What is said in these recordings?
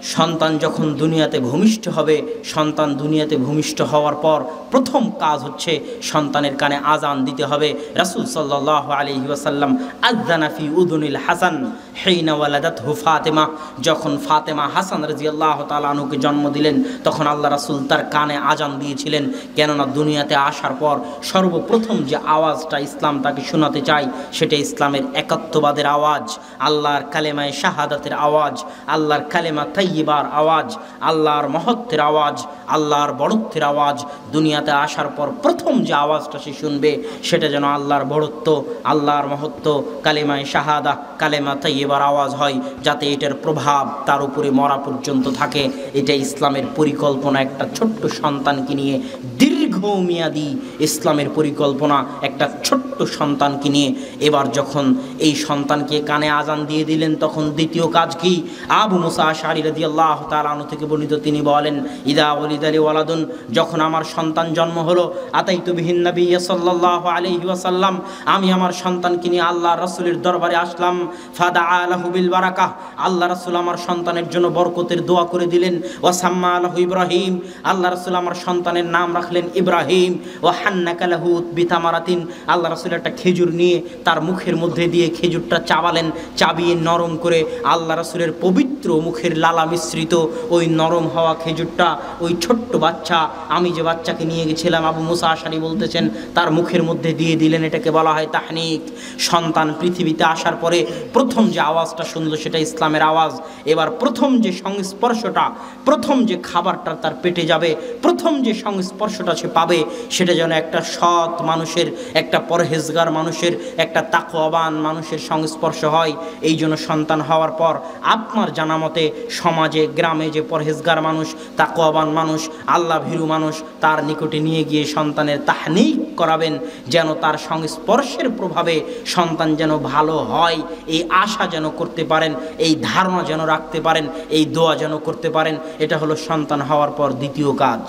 সন্তান যখন দুনিয়াতে ভূমিষ্ঠ হবে, সন্তান দুনিয়াতে ভূমিষ্ঠ হওয়ার পর প্রথম কাজ হচ্ছে সন্তানের কানে আজান দিতে হবে। রাসূল সাল্লাল্লাহু আলাইহি ওয়াসাল্লাম আযানা ফি উযুনিল হাসান হিনা ওয়ালাদাতহু ফাতেমা, যখন ফাতেমা হাসান রাদিয়াল্লাহু তাআলা আনহুকে জন্ম দিলেন তখন আল্লাহ রাসূল তার কানে আজান দিয়েছিলেন। কেননা দুনিয়াতে আসার পর সর্বপ্রথম যে আওয়াজটা ইসলাম তাকে শোনাতে চায় সেটা ইসলামের একাত্মবাদের আওয়াজ, আল্লাহর কালেমায়ে শাহাদাতের আওয়াজ, আল্লাহর কালেমা তাইয়্যিবার আওয়াজ, আল্লাহর মহত্বের আওয়াজ, আল্লাহর বড়ত্বের আওয়াজ। দুনিয়াতে আসার পর প্রথম যে আওয়াজটা সে শুনবে সেটা যেন আল্লাহর বড়ত্ব, আল্লাহর মহত্ব, কালেমায়ে শাহাদা, কালেমা তাইয়্যিবার আওয়াজ হয়, যাতে এটার প্রভাব তার উপরে মরা পর্যন্ত থাকে। এটা ইসলামের পরিকল্পনা, একটা ছোট্ট সন্তানকে নিয়ে দীর্ঘমেয়াদী ইসলামের পরিকল্পনা, একটা ছোট্ট সন্তানকে নিয়ে। এবার যখন এই সন্তানকে কানে আজান দিয়ে দিলেন তখন দ্বিতীয় কাজ কি? আবু মুসা আশআরী রাদিয়াল্লাহু তাআলা আনহু থেকে বর্ণিত, তিনি বলেন, ইদা ওয়ালিদালি ওয়ালাদুন, যখন আমার সন্তান জন্ম হলো, আতাইতু বিহিন নবী সাল্লাল্লাহু আলাইহি ওয়াসাল্লাম, আমি আমার সন্তানকে নিয়ে আল্লাহর রাসূলের দরবারে আসলাম। ফাদাআ লাহু বিল বারাকাহ, আল্লাহ রাসূল আমার সন্তানের জন্য বরকতের দোয়া করে দিলেন। ওয়া সাম্মা লাহু ইব্রাহিম, আল্লাহ রাসূল আমার সন্তানের নাম রাখলেন ইব্রাহিম। ওয়া হান্নাকা লাহু বিতামারাতিন, আল্লাহ রাসূল একটা খেজুর নিয়ে তার মুখের মধ্যে দিয়ে খেজুরটা চাবালেন, চাবিয়ে নরম করে আল্লাহ রাসূলের পবিত্র মুখের লালা মিশ্রিত ওই নরম হওয়া খেজুরটা ওই ছোট্ট বাচ্চা, আমি যে বাচ্চাকে নিয়ে গেছিলাম, আবু মুসা আশআরী বলতেছেন, তার মুখের মধ্যে দিয়ে দিলেন। এটাকে বলা হয় তাহনিক। সন্তান পৃথিবীতে আসার পরে প্রথম যে আওয়াজটা শুনলো সেটা ইসলামের আওয়াজ। এবার প্রথম যে সংস্পর্শটা, প্রথম যে খাবারটা তার পেটে যাবে, প্রথম যে সংস্পর্শটা সে পাবে সেটা যেন একটা সৎ মানুষের, একটা পরহেজগার মানুষের, একটা তাকওয়াবান মানুষের সংস্পর্শ হয়। এই জন্য সন্তান হওয়ার পর আপনার জানা মতে সমাজে, গ্রামে যে পরহেজগার মানুষ, তাকওয়াবান মানুষ, আল্লাহ ভীরু মানুষ, তার নিকটে নিয়ে গিয়ে সন্তানের তাহনিক করাবেন, যেন তার সংস্পর্শের প্রভাবে সন্তান যেন ভালো হয়, এই আশা যেন করতে পারেন, এই ধারণা যেন রাখতে পারেন, এই দোয়া যেন করতে পারেন। এটা হলো সন্তান হওয়ার পর দ্বিতীয় কাজ।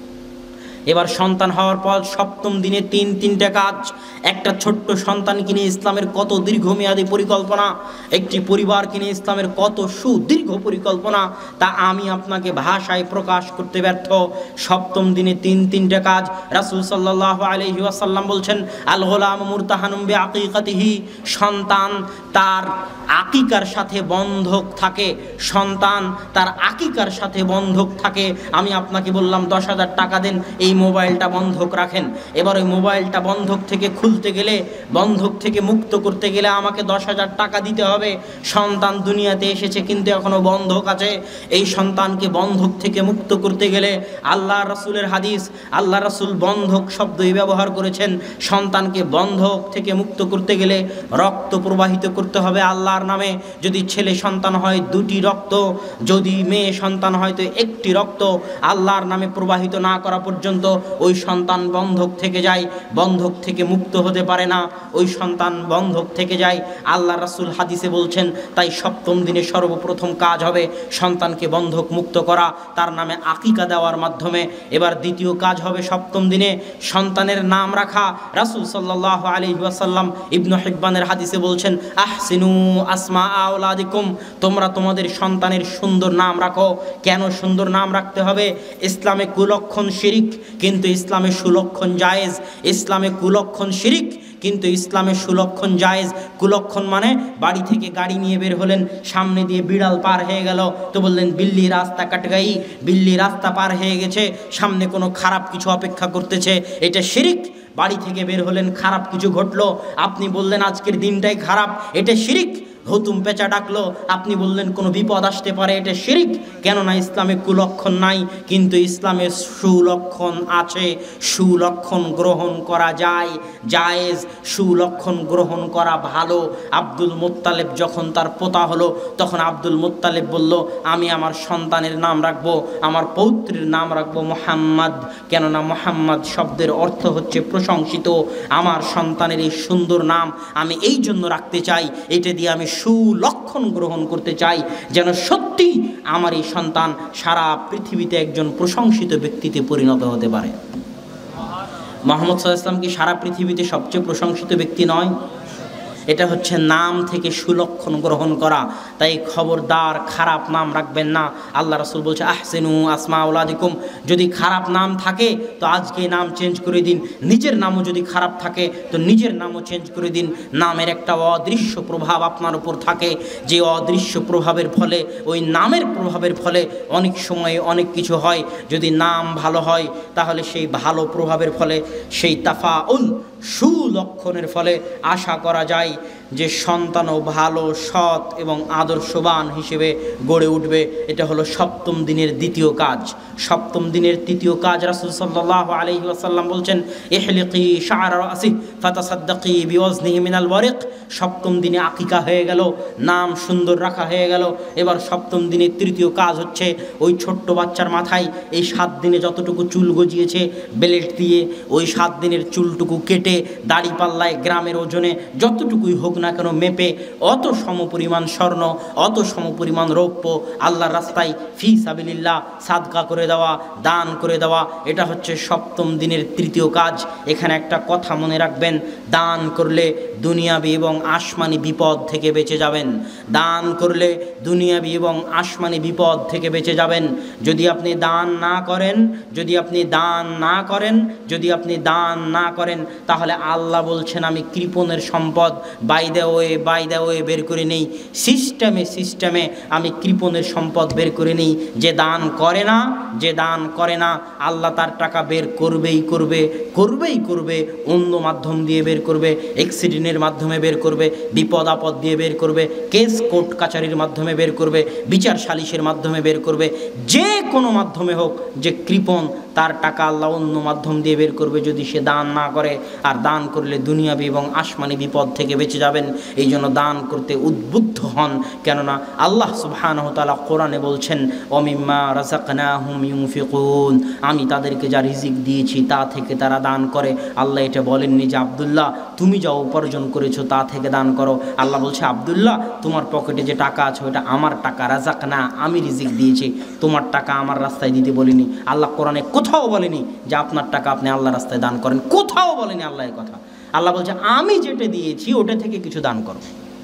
এবার সন্তান হওয়ার পর সপ্তম দিনে তিনটা কাজ। একটা ছোট্ট সন্তানকে নিয়ে ইসলামের কত দীর্ঘমেয়াদী পরিকল্পনা, একটি পরিবারকে নিয়ে ইসলামের কত সুদীর্ঘ পরিকল্পনা, তা আমি আপনাকে ভাষায় প্রকাশ করতে ব্যর্থ। সপ্তম দিনে তিনটা কাজ। রাসূল সাল্লাল্লাহু আলাইহি ওয়াসাল্লাম বলছেন, আল গোলাম মুরতাহানুম বিআকিকাতিহি, সন্তান তার আকিকার সাথে বন্ধক থাকে, সন্তান তার আকিকার সাথে বন্ধক থাকে। আমি আপনাকে বললাম 10,000 টাকা দেন, এই মোবাইলটা বন্ধক রাখেন। এবার ওই মোবাইলটা বন্ধক থেকে খুলতে গেলে, বন্ধক থেকে মুক্ত করতে গেলে আমাকে 10,000 টাকা দিতে হবে। সন্তান দুনিয়াতে এসেছে কিন্তু এখনো বন্ধক আছে। এই সন্তানকে বন্ধক থেকে মুক্ত করতে গেলে আল্লাহ রাসূলের হাদিস, আল্লাহ রাসূল বন্ধক শব্দই ব্যবহার করেছেন। সন্তানকে বন্ধক থেকে মুক্ত করতে গেলে রক্ত প্রবাহিত করতে হবে আল্লাহর নামে। যদি ছেলে সন্তান হয় 2টি রক্ত, যদি মেয়ে সন্তান হয় তো 1টি রক্ত। আল্লাহর নামে প্রবাহিত না করা পর্যন্ত ওই সন্তান বন্ধক থেকে যায়, বন্ধক থেকে মুক্ত হতে পারে না, ওই সন্তান বন্ধক থেকে যায়। আল্লাহ রাসূল হাদিসে বলছেন, তাই সপ্তম দিনে সর্বপ্রথম কাজ হবে সন্তানকে বন্ধক মুক্ত করা, তার নামে আকিকা দেওয়ার মাধ্যমে। এবার দ্বিতীয় কাজ হবে সপ্তম দিনে সন্তানের নাম রাখা। রাসূল সাল্লাল্লাহু আলাইহি ওয়াসাল্লাম ইবনে হিব্বানের হাদিসে বলছেন, আহসিনু আসমা আওলাদিকুম, তোমরা তোমাদের সন্তানের সুন্দর নাম রাখো। কেন সুন্দর নাম রাখতে হবে? ইসলামে কুলক্ষণ শিরিক কিন্তু ইসলামে সুলক্ষণ জায়েজ। ইসলামে কুলক্ষণ শিরিক কিন্তু ইসলামে সুলক্ষণ জায়েজ। কুলক্ষণ মানে বাড়ি থেকে গাড়ি নিয়ে বের হলেন, সামনে দিয়ে বিড়াল পার হয়ে গেল, তো বললেন বিল্লি রাস্তা কাট গাই, বিল্লি রাস্তা পার হয়ে গেছে, সামনে কোনো খারাপ কিছু অপেক্ষা করতেছে, এটা শিরিক। বাড়ি থেকে বের হলেন, খারাপ কিছু ঘটলো, আপনি বললেন আজকের দিনটাই খারাপ, এটা শিরিক। হুতুম পেঁচা ডাকলো, আপনি বললেন কোনো বিপদ আসতে পারে, এটা শিরিক। কেননা ইসলামে কুলক্ষণ নাই কিন্তু ইসলামে সুলক্ষণ আছে। সুলক্ষণ গ্রহণ করা যায়, জায়েজ। সুলক্ষণ গ্রহণ করা ভালো। আব্দুল মুত্তালিব যখন তার পোতা হলো তখন আব্দুল মুত্তালিব বলল, আমি আমার সন্তানের নাম রাখবো, আমার পৌত্রের নাম রাখবো মুহাম্মদ। কেননা মুহাম্মদ শব্দের অর্থ হচ্ছে প্রশংসিত। আমার সন্তানের এই সুন্দর নাম আমি এই জন্য রাখতে চাই, এটা দিয়ে আমি সুলক্ষণ গ্রহণ করতে চাই, যেন সত্যি আমার এই সন্তান সারা পৃথিবীতে একজন প্রশংসিত ব্যক্তিতে পরিণত হতে পারে। মুহাম্মদ সাল্লাল্লাহু আলাইহি ওয়াসাল্লাম কি সারা পৃথিবীতে সবচেয়ে প্রশংসিত ব্যক্তি নয়? এটা হচ্ছে নাম থেকে সুলক্ষণ গ্রহণ করা। তাই খবরদার খারাপ নাম রাখবেন না। আল্লাহ রাসূল বলছে আহসিনু আসমা আওলাদিকুম, যদি খারাপ নাম থাকে তো আজকে নাম চেঞ্জ করে দিন। নিজের নামও যদি খারাপ থাকে তো নিজের নামও চেঞ্জ করে দিন। নামের একটা অদৃশ্য প্রভাব আপনার উপর থাকে, যে অদৃশ্য প্রভাবের ফলে, ওই নামের প্রভাবের ফলে অনেক সময় অনেক কিছু হয়। যদি নাম ভালো হয় তাহলে সেই ভালো প্রভাবের ফলে, সেই তাফাউল সুলক্ষণের ফলে আশা করা যায় যে সন্তানও ভালো, সৎ এবং আদর্শবান হিসেবে গড়ে উঠবে। এটা হলো সপ্তম দিনের দ্বিতীয় কাজ। সপ্তম দিনের তৃতীয় কাজ রাসূল সাল্লাল্লাহু আলাইহি ওয়াসাল্লাম বলছেন ইহলিকি শা'রা রাসি ফাতাসাদ্দাকি বিওয়াজনিহি মিনাল ওয়ারিক। সপ্তম দিনে আকিকা হয়ে গেল, নাম সুন্দর রাখা হয়ে গেল। এবার সপ্তম দিনের তৃতীয় কাজ হচ্ছে ওই ছোট্ট বাচ্চার মাথায় এই 7 দিনে যতটুকু চুল গজিয়েছে বেলেট দিয়ে, ওই 7 দিনের চুলটুকু কেটে দাড়ি পাল্লায় গ্রামের ওজনে যতটুকুই হোক না কেন মেপে অত সমপরিমাণ স্বর্ণ, অত সমপরিমাণ রৌপ্য আল্লাহর রাস্তায় ফি সাবিলিল্লাহ সাদকা করে দেওয়া, দান করে দেওয়া। এটা হচ্ছে সপ্তম দিনের তৃতীয় কাজ। এখানে একটা কথা মনে রাখবেন, দান করলে দুনিয়াবি এবং আসমানি বিপদ থেকে বেঁচে যাবেন। দান করলে দুনিয়াবি এবং আসমানি বিপদ থেকে বেঁচে যাবেন। যদি আপনি দান না করেন, যদি আপনি দান না করেন, যদি আপনি দান না করেন, তাহলে আল্লাহ বলছেন আমি কৃপণের সম্পদ বাই দ্য ওয়ে বের করে নেই। সিস্টেমে আমি কৃপণের সম্পদ বের করে নেই। যে দান করে না, যে দান করে না, আল্লাহ তার টাকা বের করবেই করবে। অন্য মাধ্যম দিয়ে বের করবে, অ্যাক্সিডেন্টের মাধ্যমে বের করবে, বিপদ আপদ দিয়ে বের করবে, কেস কোর্ট কাচারির মাধ্যমে বের করবে, বিচার সালিশের মাধ্যমে বের করবে। যে কোনো মাধ্যমে হোক, যে কৃপণ তার টাকা আল্লাহ অন্য মাধ্যম দিয়ে বের করবে যদি সে দান না করে। আর দান করলে দুনিয়াবি এবং আসমানি বিপদ থেকে বেঁচে যাবেন। এই জন্য দান করতে উদ্বুদ্ধ হন। কেননা আল্লাহ সুবহানাহু ওয়া তাআলা কোরআনে বলছেন ওমিম্মা রাযাকনাহুম ইউনফিকুন, আমি তাদেরকে যা রিজিক দিয়েছি তা থেকে তারা দান করে। আল্লাহ এটা বলেননি যে আব্দুল্লাহ তুমি যা উপার্জন করেছো তা থেকে দান করো। আল্লাহ বলছে আব্দুল্লাহ তোমার পকেটে যে টাকা আছে ওটা আমার টাকা, রাযাকনা আমি রিজিক দিয়েছি, তোমার টাকা আমার রাস্তায় দিতে বলিনি। আল্লাহ কোরআনে কোথাও বলেনি যে আপনার টাকা আপনি আল্লাহর রাস্তায় দান করেন, কোথাও বলেনি আল্লাহ এই কথা। আল্লাহ বলছে আমি যেটা দিয়েছি ওটা থেকে কিছু দান করো।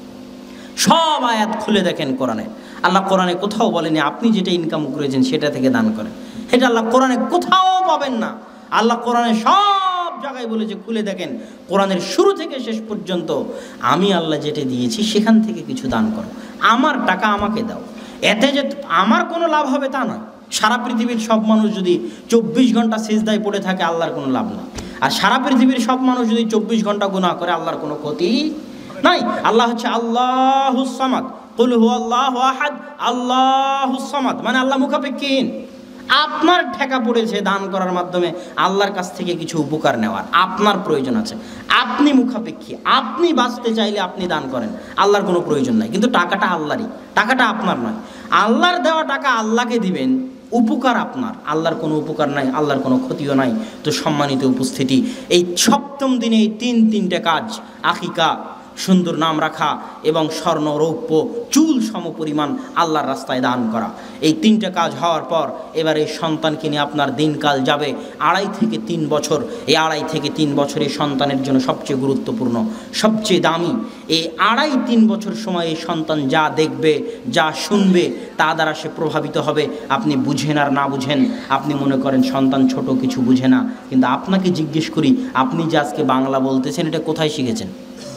সব আয়াত খুলে দেখেন কোরআনে, আল্লাহ কোরআনে কোথাও বলেনি আপনি যেটা ইনকাম করেছেন সেটা থেকে দান করেন। এটা আল্লাহ কোরআনে কোথাও পাবেন না। আল্লাহ কোরআনে সব জায়গায় বলেছে, খুলে দেখেন কোরআনের শুরু থেকে শেষ পর্যন্ত আমি আল্লাহ যেটা দিয়েছি সেখান থেকে কিছু দান করো, আমার টাকা আমাকে দাও। এতে যে আমার কোনো লাভ হবে তা নয়। সারা পৃথিবীর সব মানুষ যদি 24 ঘন্টা সিজদায় পড়ে থাকে আল্লাহর কোনো লাভ না। আর সারা পৃথিবীর সব মানুষ যদি 24 ঘন্টা গুনাহ করে আল্লাহর কোনো ক্ষতি নাই। আল্লাহ হচ্ছে আল্লাহুস সামাদ, কুল হুয়াল্লাহু আহাদ, আল্লাহুস সামাদ, মানে আল্লাহ মুখাপেক্ষীহীন। আপনার ঠেকা পড়েছে দান করার মাধ্যমে আল্লাহর কাছ থেকে কিছু উপকার নেওয়ার, আপনার প্রয়োজন আছে, আপনি মুখাপেক্ষী, আপনি বাঁচতে চাইলে আপনি দান করেন, আল্লাহর কোনো প্রয়োজন নাই। কিন্তু টাকাটা আল্লাহরই, টাকাটা আপনার নয়। আল্লাহর দেওয়া টাকা আল্লাহকে দিবেন, উপকার আপনার, আল্লাহর কোনো উপকার নাই, আল্লাহর কোনো ক্ষতিও নাই। তো সম্মানিত উপস্থিতি, এই সপ্তম দিনে এই তিনটে কাজ, আকিকা, সুন্দর নাম রাখা এবং স্বর্ণ রৌপ্য চুল সমপরিমাণ আল্লাহর রাস্তায় দান করা, এই 3টে কাজ হওয়ার পর এবার এই সন্তানকে নিয়ে আপনার দিনকাল যাবে 2.5 থেকে 3 বছর। এই 2.5 থেকে 3 বছর এই সন্তানের জন্য সবচেয়ে গুরুত্বপূর্ণ, সবচেয়ে দামি। এই 2.5-3 বছর সময় এই সন্তান যা দেখবে, যা শুনবে, তা দ্বারা সে প্রভাবিত হবে। আপনি বুঝেন আর না বুঝেন, আপনি মনে করেন সন্তান ছোট, কিছু বুঝে না, কিন্তু আপনাকে জিজ্ঞেস করি, আপনি যে আজকে বাংলা বলতেছেন এটা কোথায় শিখেছেন?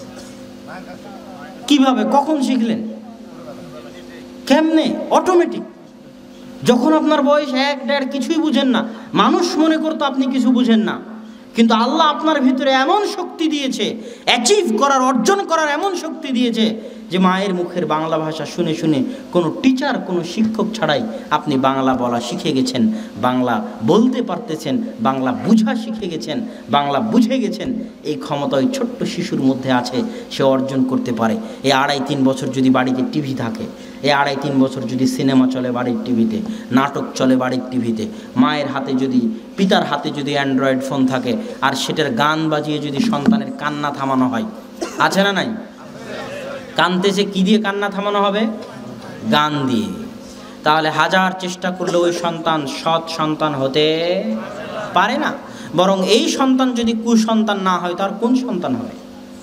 কিভাবে, কখন শিখলেন, কেমনে? অটোমেটিক। যখন আপনার বয়স 1-1.5 কিছুই বুঝেন না, মানুষ মনে করতো আপনি কিছু বুঝেন না, কিন্তু আল্লাহ আপনার ভিতরে এমন শক্তি দিয়েছে, অ্যাচিভ করার, অর্জন করার এমন শক্তি দিয়েছে যে মায়ের মুখের বাংলা ভাষা শুনে শুনে কোনো টিচার, কোনো শিক্ষক ছাড়াই আপনি বাংলা বলা শিখে গেছেন, বাংলা বলতে পারতেছেন, বাংলা বুঝা শিখে গেছেন, বাংলা বুঝে গেছেন। এই ক্ষমতা ওই ছোট্ট শিশুর মধ্যে আছে, সে অর্জন করতে পারে। এই 2.5-3 বছর যদি বাড়িতে টিভি থাকে, এই 2.5-3 বছর যদি সিনেমা চলে বাড়ির টিভিতে, নাটক চলে বাড়ির টিভিতে, মায়ের হাতে যদি, পিতার হাতে যদি অ্যান্ড্রয়েড ফোন থাকে আর সেটার গান বাজিয়ে যদি সন্তানের কান্না থামানো হয়, আছে না নাই? কানতেছে, কি দিয়ে কান্না থামানো হবে? গান দিয়ে। তাহলে হাজার চেষ্টা করলে ওই সন্তান সৎ সন্তান হতে পারে না। বরং এই সন্তান যদি কুসন্তান না হয় তার কোন সন্তান হবে?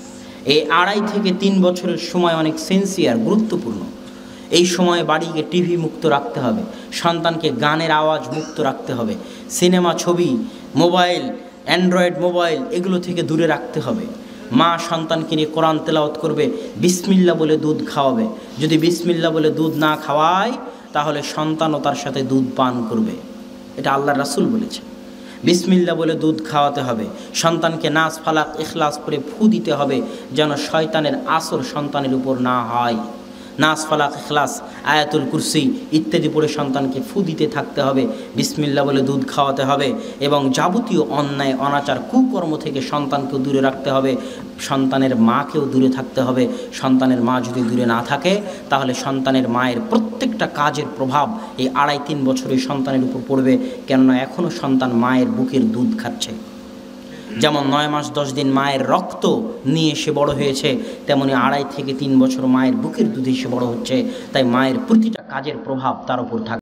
এই 2.5 থেকে 3 বছরের সময় অনেক সেন্সিয়ার, গুরুত্বপূর্ণ। এই সময়ে বাড়িকে টিভি মুক্ত রাখতে হবে, সন্তানকে গানের আওয়াজ মুক্ত রাখতে হবে, সিনেমা, ছবি, মোবাইল, অ্যান্ড্রয়েড মোবাইল এগুলো থেকে দূরে রাখতে হবে। মা সন্তানকে নিয়ে কোরআন তেলাওয়াত করবে, বিসমিল্লাহ বলে দুধ খাওয়াবে। যদি বিসমিল্লাহ বলে দুধ না খাওয়ায় তাহলে সন্তানও তার সাথে দুধ পান করবে। এটা আল্লাহর রাসূল বলেছে। বিসমিল্লাহ বলে দুধ খাওয়াতে হবে। সন্তানকে নাস, ফালাক, ইখলাস করে ফু দিতে হবে যেন শয়তানের আসর সন্তানের উপর না হয়। নাস, ফালাক, ইখলাস, আয়াতুল কুরসি ইত্যাদি পড়ে সন্তানকে ফু দিতে থাকতে হবে। বিসমিল্লাহ বলে দুধ খাওয়াতে হবে এবং যাবতীয় অন্যায়, অনাচার, কুকর্ম থেকে সন্তানকেও দূরে রাখতে হবে, সন্তানের মাকেও দূরে থাকতে হবে। সন্তানের মা যদি দূরে না থাকে তাহলে সন্তানের মায়ের প্রত্যেকটা কাজের প্রভাব এই 2.5-3 বছরের সন্তানের উপর পড়বে। কেননা এখনও সন্তান মায়ের বুকের দুধ খাচ্ছে। যেমন 9 মাস 10 দিন মায়ের রক্ত নিয়ে সে বড় হয়েছে, তেমনি 2.5 থেকে 3 বছর মায়ের বুকের দুধে সে বড় হচ্ছে। তাই মায়ের প্রতিটা কাজের প্রভাব তার উপর থাকে।